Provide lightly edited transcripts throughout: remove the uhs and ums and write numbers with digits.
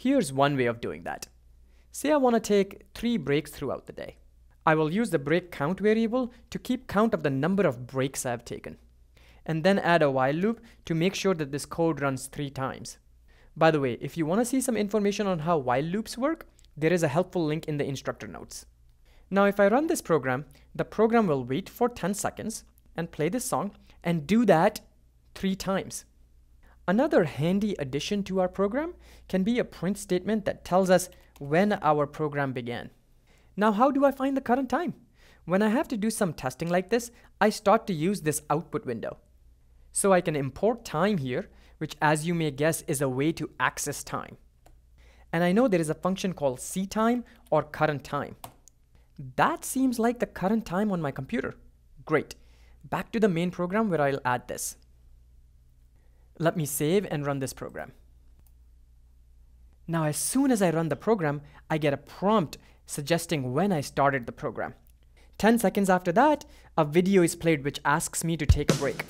Here's one way of doing that. Say I want to take 3 breaks throughout the day. I will use the break count variable to keep count of the number of breaks I have taken, and then add a while loop to make sure that this code runs 3 times. By the way, if you want to see some information on how while loops work, there is a helpful link in the instructor notes. Now if I run this program, the program will wait for 10 seconds and play this song and do that 3 times. Another handy addition to our program can be a print statement that tells us when our program began. Now how do I find the current time? When I have to do some testing like this, I start to use this output window. So I can import time here, which as you may guess is a way to access time. And I know there is a function called ctime or current time. That seems like the current time on my computer. Great. Back to the main program where I'll add this. Let me save and run this program. Now as soon as I run the program, I get a prompt suggesting when I started the program. 10 seconds after that, a video is played which asks me to take a break.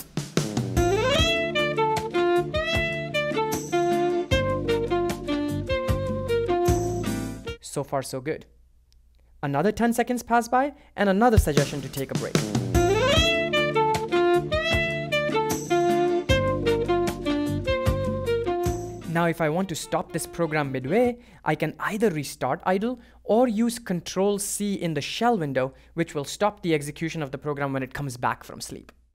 So far so good. Another 10 seconds pass by and another suggestion to take a break. Now if I want to stop this program midway, I can either restart idle or use Control-C in the shell window, which will stop the execution of the program when it comes back from sleep.